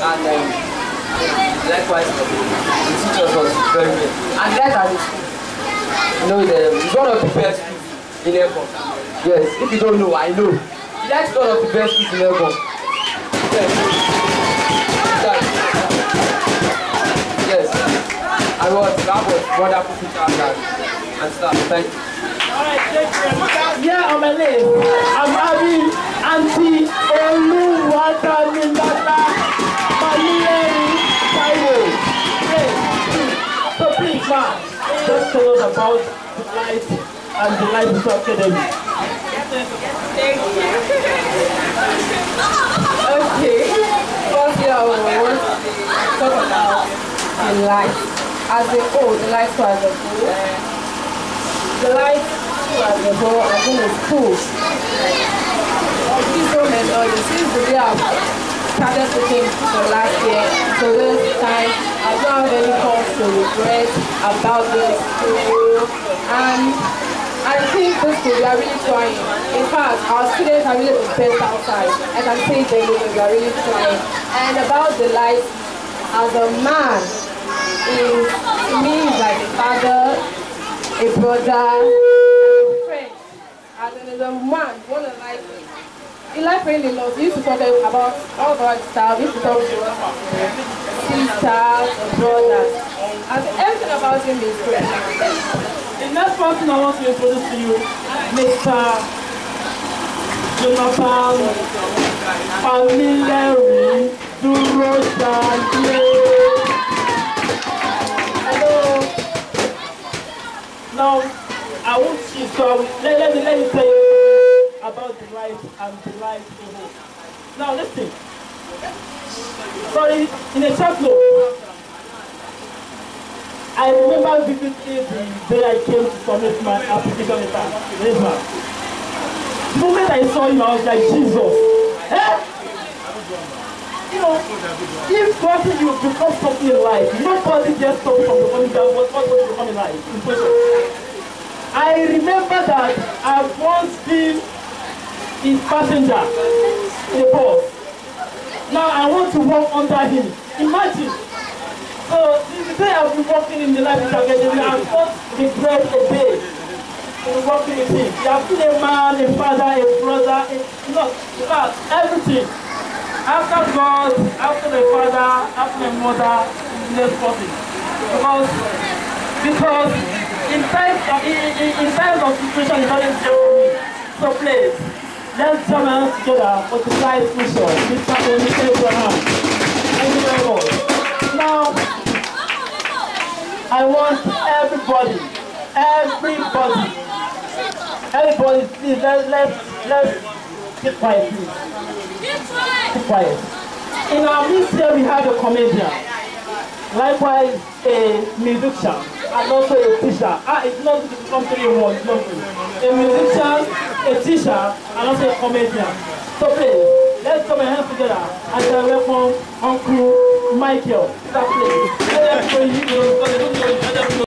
and likewise the teachers was very well. And that at the school, you know, it's one of the best schools in Airport. Yes, if you don't know, I know. That's one of the best schools in Airport. Yes. Yes. That was wonderful teachers and stuff. Thank you. Alright, thank you. Here on my list, I'm having Auntie Oluwatamilala Malieri Taiwo. Yes. So please, ma, just tell us about the life and the life of academy. Thank you. Okay. Firstly, I want to talk about the life as a whole, the life as a whole. The life as a whole, I think is cool. These women, since the day I've started cooking for last year, so this time I don't have any cause to regret about this school. And I think this school, we are really trying. In fact, our students are really the best outside. I can say they are really trying. And about the life as a man, is to me is like a father, a brother, a friend. As a man, one of life. In life really loves. We used to talk about all about stuff. We used to talk to sisters, brothers. And everything about him is great. The next person I want to introduce to you, Mr. Jonathan Pamileri Durojale. Hello. Now, I want you to let me tell you about the life and the life in it. Now, listen. Sorry, in a short note. I remember vividly the day I came to submit my application letter. This man. The moment I saw him, I was like, Jesus. Eh? You know, if something you become something in life, nobody just stops from becoming that what to become in life. I remember that I once been his passenger in a bus. Now I want to walk under him. Imagine. So since the day I've been working in the life academy, I've not regret a day to be working with him. You have been a man, a father, a brother, everything. After God, after the father, after the mother, next person. Because in times of situation, it doesn't tell me. So please, let's join hands together for the life mission. Mr. Abraham. Thank you very much. Now, I want everybody, please, let's keep quiet, please. Keep quiet. In our midst here, we have a comedian, likewise a musician, and also a teacher. It's not something you want, it's not true. A musician, a teacher, and also a comedian. So please, let's come and hands together and welcome Uncle Michael. Please.